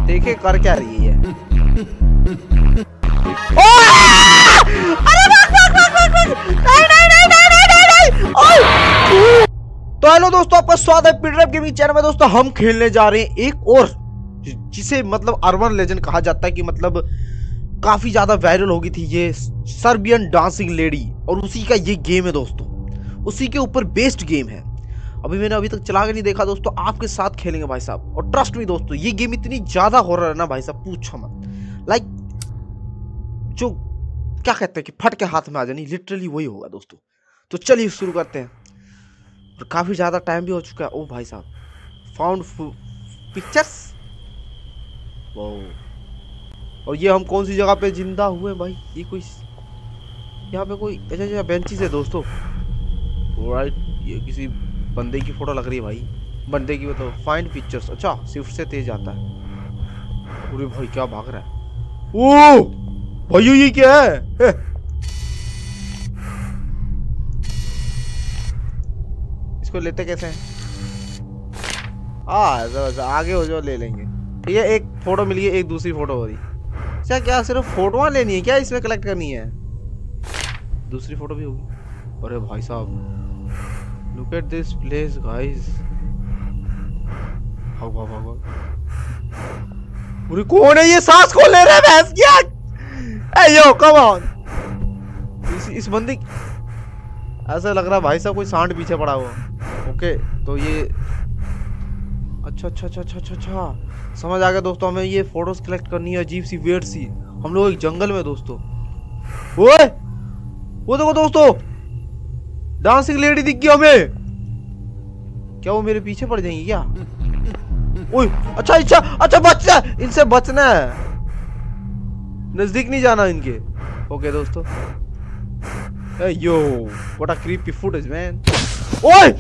देखे कर क्या रही है। तो हेलो दोस्तों, आपका स्वागत है पीडीएफ गेमिंग चैनल में। दोस्तों हम खेलने जा रहे हैं एक और जिसे मतलब अर्बन लेजेंड कहा जाता है कि मतलब काफी ज्यादा वायरल हो गई थी ये सर्बियन डांसिंग लेडी, और उसी का ये गेम है दोस्तों, उसी के ऊपर बेस्ड गेम है। मैंने अभी तक चला के नहीं देखा दोस्तों, आपके साथ खेलेंगे भाई साहब। और ट्रस्ट मी दोस्तों, ये गेम इतनी ज्यादा हॉरर है ना भाई साहब, पूछो मत। लाइक जो क्या कहते हैं कि फट के हाथ में आ जानी, लिटरली वही होगा दोस्तों। तो चलिए शुरू करते हैं। और काफी ज्यादा टाइम भी हो चुका है। ओ भाई साहब, फाउंड पिक्चर्स। और ये हम कौन सी जगह पे जिंदा हुए भाई? ये कोई यहाँ पे कोई अच्छा बेंचेस है दोस्तों। राइट, ये किसी बंदे की फोटो लग रही है भाई। बंदे की तो फाइंड पिक्चर्स। अच्छा, शिफ्ट से तेज आता है। अरे भाई क्या भाग रहा है? ओ भाई ये क्या है? इसको लेते कैसे हैं? आगे हो जाओ, ले लेंगे। ठीक है, एक फोटो मिली है, एक दूसरी फोटो हो रही। अच्छा, क्या सिर्फ फोटोआं लेनी है क्या? इसमें कलेक्ट करनी है? दूसरी फोटो भी होगी। अरे भाई साहब, look at this place guys. भागो। अरे कौन है ये? सांस कौन ले रहा है? भैंस क्या? Yo come on. इस बंदी ऐसा लग रहा भाई साहब कोई सांड पीछे पड़ा हुआ। ओके, तो ये अच्छा समझ आ गया दोस्तों। हमें ये फोटोज कलेक्ट करनी है, अजीब सी वेट सी। हम लोग एक जंगल में दोस्तों। ओए वो देखो दोस्तों, डांसिंग लेडी दिख गई हमें। क्या वो मेरे पीछे पड़ जाएंगी क्या? ओए अच्छा बचना, इनसे बचना है, नजदीक नहीं जाना इनके। ओके दोस्तों। Yo what a creepy footage man. ओए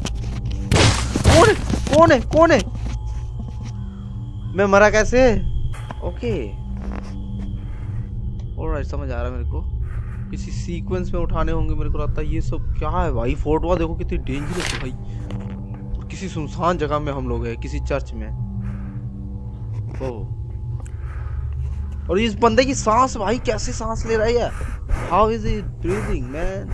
कौन है? मैं मरा कैसे? ओके ऑलराइट, समझ आ रहा है मेरे को। किसी सीक्वेंस में उठाने होंगे मेरे को लगता है। ये सब क्या है भाई? फोटो देखो कितनी डेंजरस है भाई। किसी सुनसान जगह में हम लोग हैं, किसी चर्च में। और इस बंदे की सांस भाई, कैसे सांस ले रही है? How is it breathing man?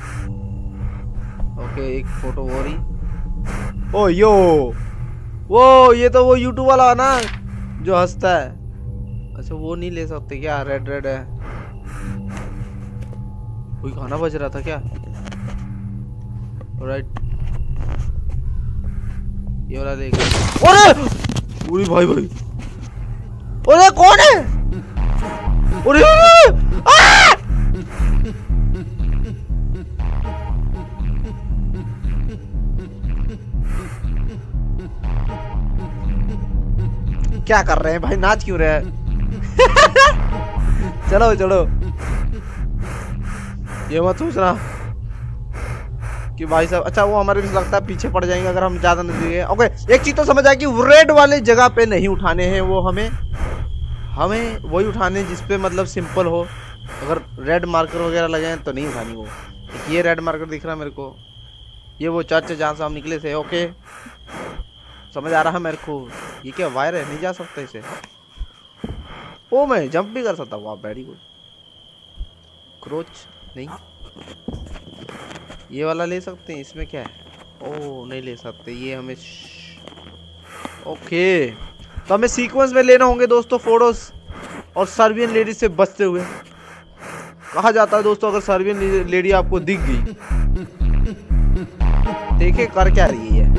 Okay, एक फोटो हो रही। ओ यो वो ये तो वो यूट्यूब वाला है ना जो हंसता है। अच्छा, वो नहीं ले सकते क्या? रेड है। कोई गाना बज रहा था क्या? राइट, ये वाला लेके। अरे भाई अरे कौन है? अरे क्या कर रहे हैं भाई? नाच क्यों रहे हैं? चलो ये मत सोचना कि भाई साहब। अच्छा, वो हमारे भी लगता है पीछे पड़ जाएंगे अगर हम ज्यादा नजदीक है। ओके, एक चीज तो समझ आया कि रेड वाले जगह पे नहीं उठाने हैं। वो हमें वही उठाने जिसपे मतलब सिंपल हो। अगर रेड मार्कर वगैरह लगे हैं तो नहीं उठानी वो। ये रेड मार्कर दिख रहा है मेरे को, ये वो चर्च है जहाँ से हम निकले थे। ओके, समझ आ रहा है मेरे को। ये क्या वायर है? नहीं जा सकता इसे। ओ मैं जंप भी कर सकता हूँ। वाह, वेरी गुड। क्रोच नहीं, ये वाला ले सकते हैं। इसमें क्या है? ओ नहीं ले सकते ये हमें। ओके, तो हमें सीक्वेंस में लेना होंगे दोस्तों फोटोज। और सर्बियन लेडी से बचते हुए। कहा जाता है दोस्तों, अगर सर्बियन लेडी आपको दिख गई, देखे कर क्या रही है।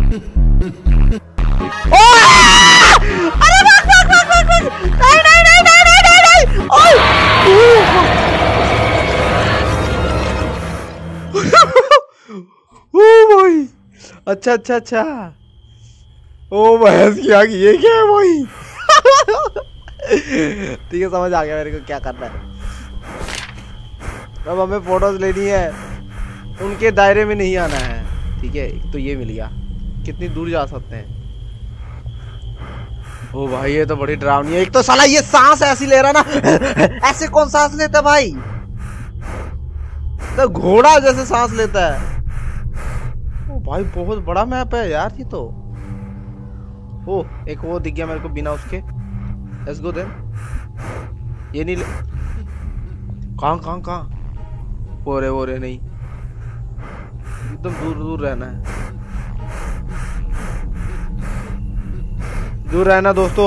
भाई अच्छा ओ बहस किया कि ये क्या है भाई? ठीक है, समझ आ गया मेरे को क्या करना है। अब हमें फोटोज लेनी है, उनके दायरे में नहीं आना है। ठीक है, तो ये मिल गया। कितनी दूर जा सकते हैं? ओ भाई ये तो बड़ी डरावनी है। एक तो साला ये सांस ऐसी ले रहा ना। ऐसे कौन सांस लेता भाई? तो घोड़ा जैसे सांस लेता है। ओ भाई बहुत बड़ा मैप है यार ये तो। ओ एक वो दिख गया मेरे को बिना उसके। Let's go then. ये नहीं कहाँ वो रे नहीं, एकदम दूर दूर रहना है, दूर रहना दोस्तों।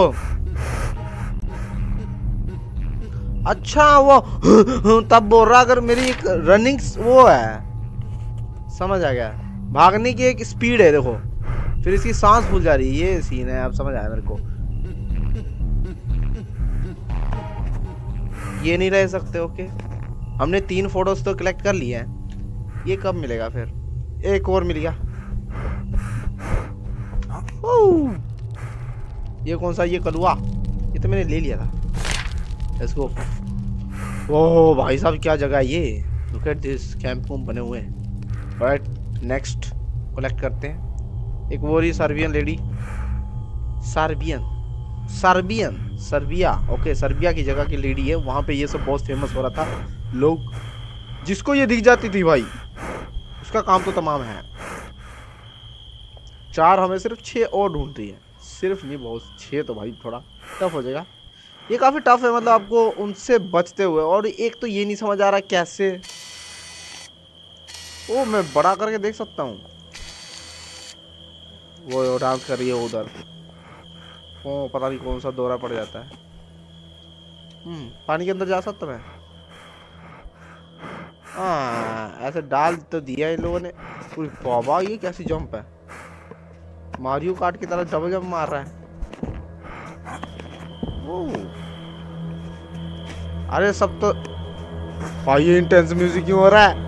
अच्छा वो तब बोल रहा अगर मेरी एक रनिंग वो है, समझ आ गया, भागने की एक स्पीड है देखो, फिर इसकी सांस फूल जा रही है, ये सीन है, अब समझ आया मेरे को। ये नहीं रह सकते। ओके, हमने 3 फोटोज तो कलेक्ट कर लिए हैं, ये कब मिलेगा फिर? एक और मिल गया। ये कौन सा, ये कलुआ, ये तो मैंने ले लिया था। Let's go. ओह भाई साहब क्या जगह है ये, लुक एट दिस, कैंप बने हुए हैं। राइट, नेक्स्ट कलेक्ट करते हैं। एक वो रही Serbian lady, Serbia. Okay, Serbia की जगह की लेडी है, वहां पे ये सब बहुत फेमस हो रहा था। लोग जिसको ये दिख जाती थी भाई, उसका काम तो तमाम है। 4 हमें सिर्फ 6 और ढूंढ रही है, सिर्फ नहीं बहुत, 6 तो भाई थोड़ा टफ हो जाएगा। ये काफी टफ है, मतलब आपको उनसे बचते हुए। और एक तो ये नहीं समझ आ रहा कैसे, ओ मैं बड़ा करके देख सकता हूँ। वो डांस कर रही है उधर, ओ पता नहीं कौन सा दौरा पड़ जाता है। पानी के अंदर जा सकता मैं? हाँ ऐसे डाल तो दिया इन लोगों ने। पूरी बाबा ये कैसी जंप है, मारियो कार्ट की तरह डबल जंप मार रहा है। अरे सब तो भाई, ये इंटेंस म्यूजिक क्यों हो रहा है?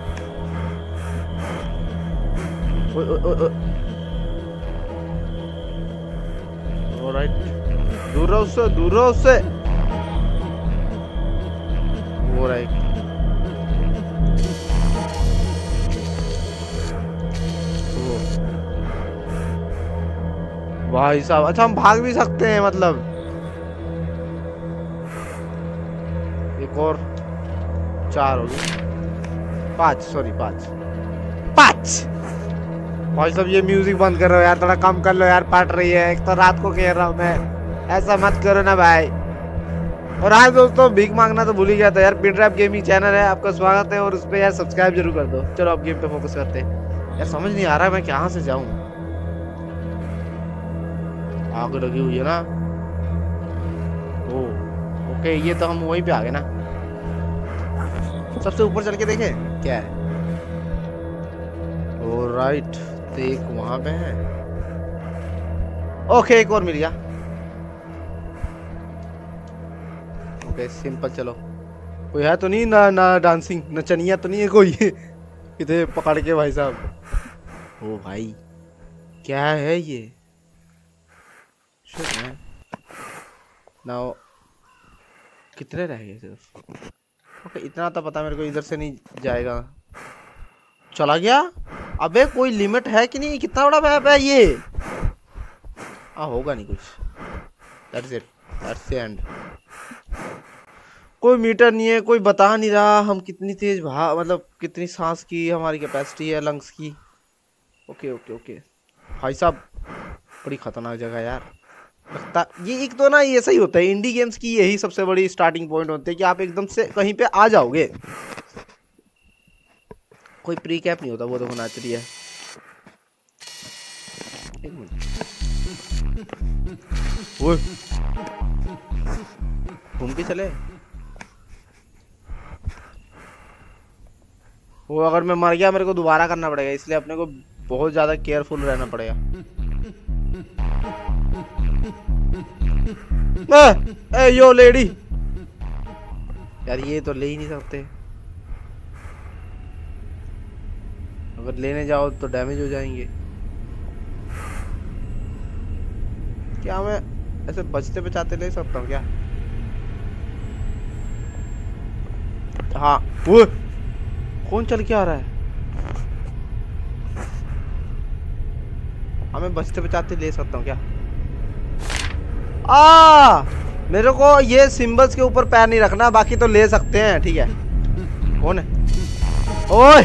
ऑलराइट, दूर रहो उससे, दूर रहो उससे। ऑलराइट, भाई साहब, अच्छा हम भाग भी सकते हैं मतलब। एक और 4 हो गए, 5 सॉरी 5 भाई साहब ये म्यूजिक बंद कर रहे हो यार, थोड़ा कम कर लो यार, पाट रही है। एक तो रात को कह रहा हूँ मैं, ऐसा मत करो ना भाई। और आज दोस्तों भीख मांगना तो भूल ही गया था यार। पिनड्रॉप गेमिंग चैनल है, आपका स्वागत है, और उस पर यार सब्सक्राइब जरूर कर दो। चलो अब गेम पे फोकस करते हैं। यार समझ नहीं आ रहा मैं कहाँ से जाऊँ, आग लगी हुई है ना। ओके, ये तो हम वहीं पे आ गए ना। सबसे ऊपर चल के देखे क्या है। ऑलराइट, तो एक वहां पे है। ओके, एक और मिल गया। ओके सिंपल, चलो। कोई है तो नहीं ना डांसिंग नचनिया तो नहीं है कोई इधर पकड़ के भाई साहब। ओ भाई क्या है ये, नाउ कितने रह गए सिर्फ। ओके इतना तो पता मेरे को, इधर से नहीं जाएगा। चला गया। अबे कोई लिमिट है कि नहीं, कितना बड़ा मैप है ये। होगा नहीं कुछ, that's it, that's the end. कोई मीटर नहीं है, कोई बता नहीं रहा हम कितनी तेज मतलब कितनी सांस की हमारी कैपेसिटी है, लंग्स की। ओके ओके ओके भाई साहब, बड़ी खतरनाक जगह यार। लगता ये एक तो ना, ये सही होता है इंडी गेम्स की, यही सबसे बड़ी स्टार्टिंग पॉइंट होते हैं कि आप एकदम से कहीं पे आ जाओगे। कोई प्री कैप नहीं होता, वो तो होना चाहिए। एक मिनट, घूम के चले। वो अगर मैं मर गया मेरे को दोबारा करना पड़ेगा, इसलिए अपने को बहुत ज्यादा केयरफुल रहना पड़ेगा। ए यो लेडी, यार ये तो ले ही नहीं सकते, अगर लेने जाओ तो डैमेज हो जाएंगे। क्या मैं ऐसे बचते बचाते ले सकता हूँ क्या? हाँ, वो कौन चल के आ रहा है? हमें बचते बचाते ले सकता हूँ क्या? मेरे को ये सिंबल्स के ऊपर पैर नहीं रखना, बाकी तो ले सकते हैं, ठीक है। कौन है? ओए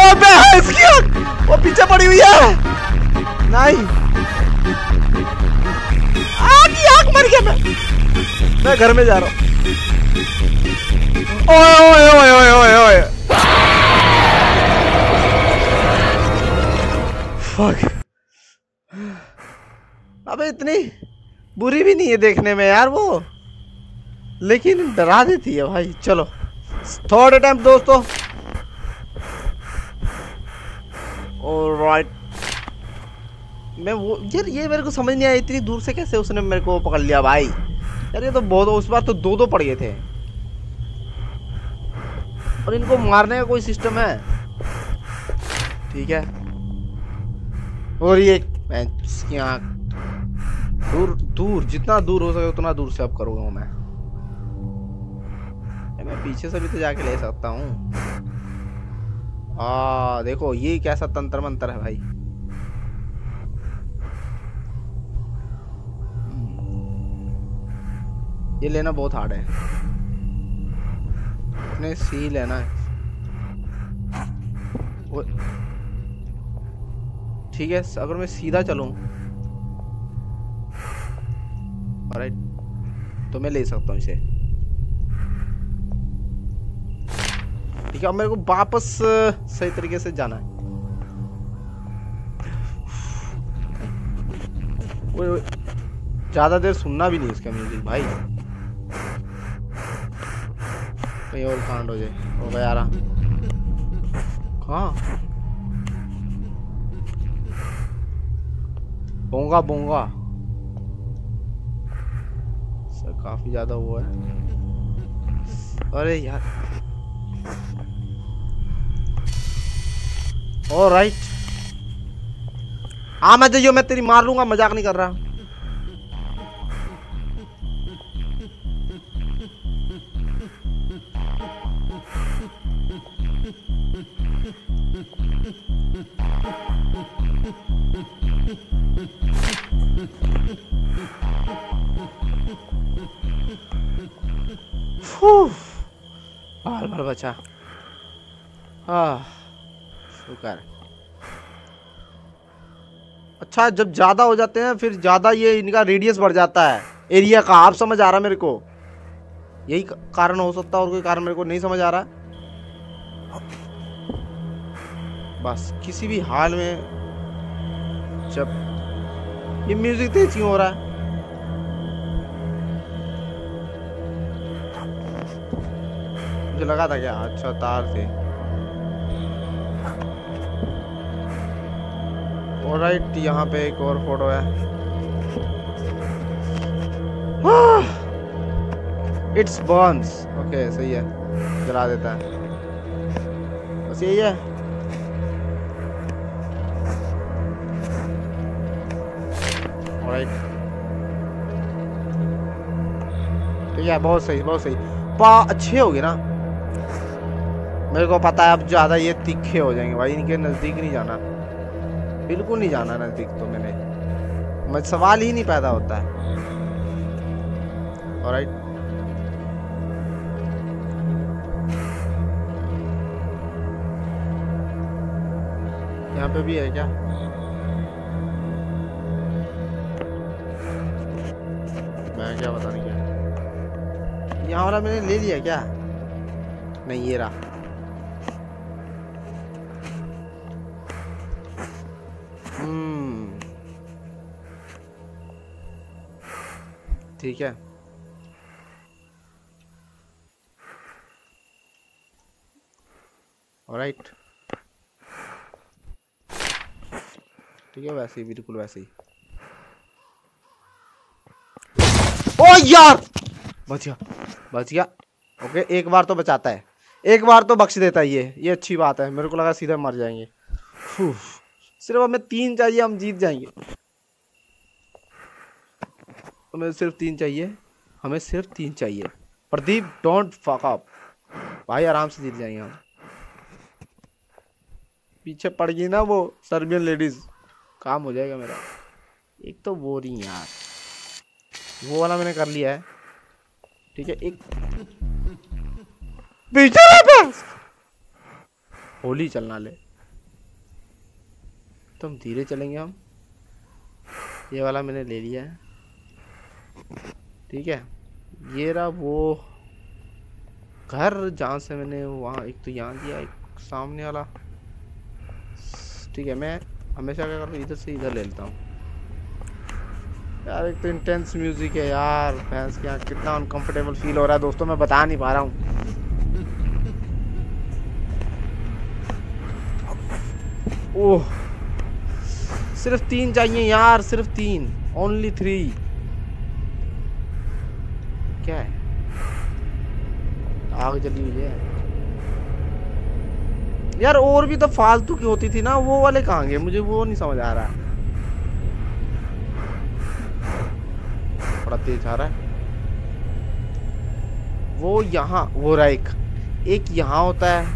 बे इसकी आँख, वो पीछे पड़ी हुई है। नहीं आँख मर गया। मैं घर में जा रहा हूँ। ओए ओए ओए ओए ओए ओए फक। अबे इतनी बुरी भी नहीं है देखने में यार वो, लेकिन डरा देती है भाई। चलो थर्ड अटेम्प्ट दोस्तों। ऑलराइट। मैं वो यार ये मेरे को समझ नहीं आया इतनी दूर से कैसे उसने मेरे को पकड़ लिया भाई। यार ये तो बहुत, उस बार तो दो पड़ गए थे। और इनको मारने का कोई सिस्टम है? ठीक है। और ये इसकी आँख दूर दूर, जितना दूर हो सके उतना दूर से अब करूँगा मैं पीछे से भी तो जाके ले सकता हूँ। देखो ये कैसा तंत्र मंत्र है भाई। ये लेना बहुत हार्ड है, अपने सी लेना है। ठीक है अगर मैं सीधा चलूं ऑलराइट तो मैं ले सकता हूँ इसे। ठीक है अब मेरे को वापस सही तरीके से जाना है। ज्यादा देर सुनना भी नहीं इसका म्यूजिक भाई, कहीं और कांड हो जाए। हो गया यार कहाँ बोंगा बोंगा सर, काफी ज्यादा वो है। अरे यार ऑलराइट हाँ मैं जाइयो, मैं तेरी मार लूंगा, मजाक नहीं कर रहा। बाल बाल बचा। शुक्र। अच्छा जब ज्यादा हो जाते हैं फिर ज्यादा ये इनका रेडियस बढ़ जाता है एरिया का। आप समझ आ रहा मेरे को? यही कारण हो सकता है और कोई कारण मेरे को नहीं समझ आ रहा। बस किसी भी हाल में जब ये म्यूजिक तेज क्यों हो रहा है? मुझे लगा था क्या? अच्छा तार थे। ऑलराइट यहाँ पे एक और फोटो है। It's Burns. ओके सही है, जला देता है बस यही है। ऑलराइट ठीक है बहुत सही बहुत सही। अच्छे हो गए ना। मेरे को पता है अब ज्यादा ये तीखे हो जाएंगे भाई, इनके नजदीक नहीं जाना, बिल्कुल नहीं जाना नजदीक। तो मैं सवाल ही नहीं पैदा होता है। ऑलराइट यहाँ पे भी है क्या? मैं क्या पता नहीं क्या यहाँ वाला मैंने ले लिया क्या? नहीं ये रहा। ठीक है ऑलराइट ठीक है वैसे ही बिल्कुल वैसे ही। ओ यार बच गया। ओके एक बार तो बचाता है, एक बार तो बख्श देता है ये अच्छी बात है। मेरे को लगा सीधा मर जाएंगे। सिर्फ हमें 3 चाहिए, हम जीत जाएंगे। हमें सिर्फ 3 चाहिए, हमें सिर्फ 3 चाहिए। प्रदीप डोंट फक अप भाई, आराम से जीत जाएंगे हम। पीछे पड़ गई ना वो सर्बियन लेडीज, काम हो जाएगा मेरा। एक तो बोरिंग यार, वो वाला मैंने कर लिया है। ठीक है एक पीछे होली चलना ले। एकदम धीरे चलेंगे हम। ये वाला मैंने ले लिया है, ठीक है। ये रहा वो घर जहाँ से मैंने वहाँ, एक तो यहाँ दिया, एक सामने वाला, ठीक है। मैं हमेशा क्या करता हूँ, इधर से इधर ले लेता हूँ। यार एक तो इंटेंस म्यूजिक है यार, भैंस के यहाँ कितना अनकंफर्टेबल फील हो रहा है दोस्तों, मैं बता नहीं पा रहा हूँ। ओह, सिर्फ 3 चाहिए यार, सिर्फ 3, ओनली 3। क्या है, आग जली हुई है यार। और भी तो फालतू की होती थी ना, वो वाले कहाँ गए, मुझे वो नहीं समझ आ रहा। बड़ा तेज आ रहा है वो। यहाँ वो रहा एक यहाँ होता है,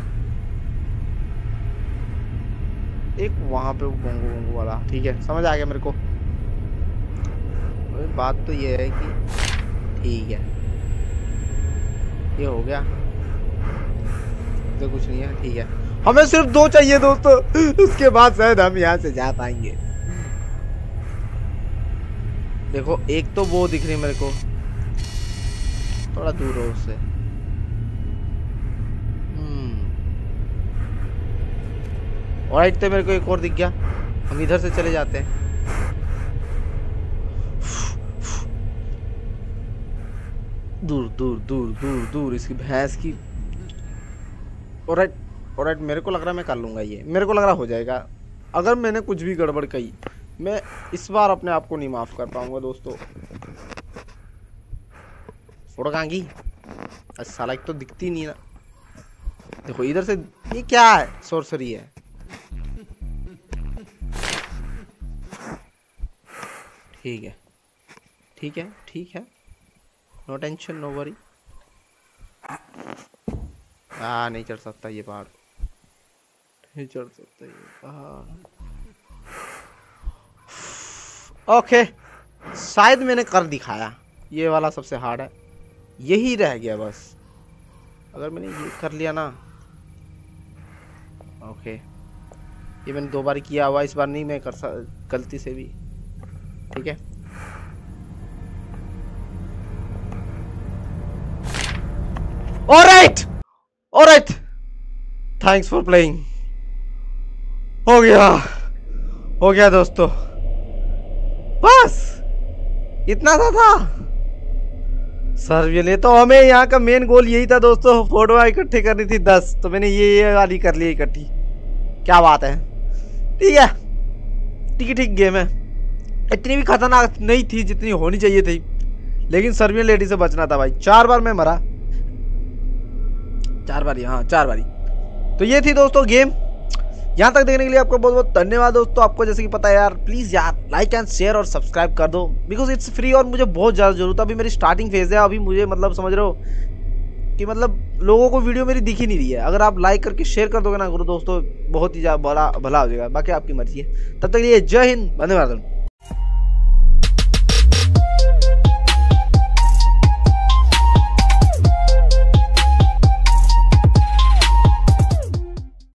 एक वहां पे गोंगो गोंगो वाला, ठीक है, समझ आ गया मेरे को। बात तो ये है कि ठीक है, ये हो गया तो कुछ नहीं है, ठीक है। हमें सिर्फ 2 चाहिए दोस्तों, उसके बाद शायद हम यहाँ से जा पाएंगे। देखो एक तो वो दिख रही मेरे को, थोड़ा दूर हो उससे। ऑलराइट, तो मेरे को एक और दिख गया, हम इधर से चले जाते हैं। दूर दूर दूर दूर दूर इसकी भैंस की। ऑलराइट ऑलराइट, मेरे को लग रहा है मैं कर लूंगा ये, मेरे को लग रहा हो जाएगा। अगर मैंने कुछ भी गड़बड़ कही, मैं इस बार अपने आप को नहीं माफ कर पाऊंगा दोस्तों। फोटो कहाँ गई? साला एक तो दिखती नहीं ना। देखो इधर से, ये क्या है, सोर्सरी है। ठीक है ठीक है ठीक है, नो टेंशन नो वरी। नहीं चढ़ सकता ये पहाड़, नहीं चढ़ सकता ये पहाड़। ओके, शायद मैंने कर दिखाया। ये वाला सबसे हार्ड है, यही रह गया बस। अगर मैंने ये कर लिया ना, ओके, ये मैंने 2 बार किया हुआ, इस बार नहीं मैं कर गलती से भी, ठीक है। Alright alright, thanks for playing. हो गया दोस्तों, बस इतना था सर। ये तो हमें यहाँ का मेन गोल यही था दोस्तों, फोटो इकट्ठे करनी थी 10, तो मैंने ये वाली कर ली इकट्ठी। क्या बात है, ठीक है, ठीक गेम है। इतनी भी खतरनाक नहीं थी जितनी होनी चाहिए थी, लेकिन सर्बियन लेडी से बचना था भाई। 4 बार मैं मरा, 4 बारी, हाँ 4 बारी। तो ये थी दोस्तों गेम। यहाँ तक देखने के लिए आपको बहुत बहुत धन्यवाद दोस्तों। आपको जैसे कि पता है यार, प्लीज़ यार लाइक एंड शेयर और सब्सक्राइब कर दो, बिकॉज इट्स फ्री और मुझे बहुत ज़्यादा जरूरत है। अभी मेरी स्टार्टिंग फेज है, अभी मुझे मतलब समझ रहे हो कि मतलब लोगों को वीडियो मेरी दिख ही नहीं रही है। अगर आप लाइक करके शेयर कर दोगे ना गुरु दोस्तों, बहुत ही ज़्यादा भला हो जाएगा। बाकी आपकी मर्जी है। तब तक के लिए जय हिंद, वंदे मातरम।